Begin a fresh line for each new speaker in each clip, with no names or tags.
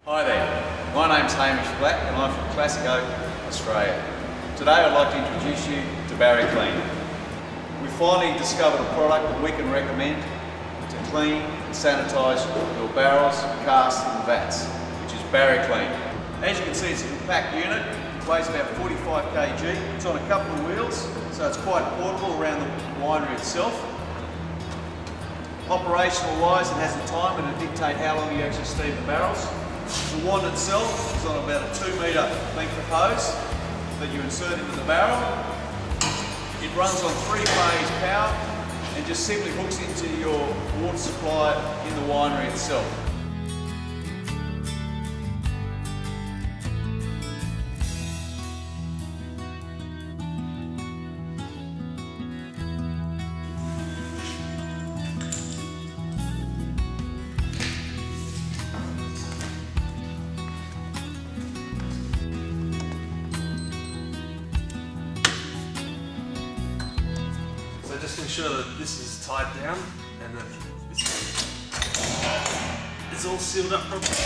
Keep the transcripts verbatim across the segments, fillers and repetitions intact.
Hi there, my name's Hamish Black and I'm from Classic Oak, Australia. Today I'd like to introduce you to BarriClean. We finally discovered a product that we can recommend to clean and sanitise your barrels, casks and vats, which is BarriClean. As you can see, it's a compact unit, it weighs about forty-five kilograms, it's on a couple of wheels, so it's quite portable around the winery itself. Operational wise, it has the timer to dictate how long you actually steam the barrels. The wand itself is on about a two metre length of hose that you insert into the barrel. It runs on three phase power and just simply hooks into your water supply in the winery itself.
So just ensure that this is tied down and that it's all sealed up properly.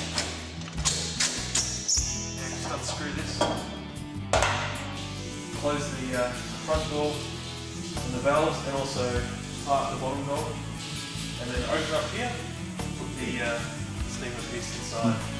And just unscrew this. Close the uh, front door and the valves and also part the bottom door. And then open up here, put the uh, steamer piece inside.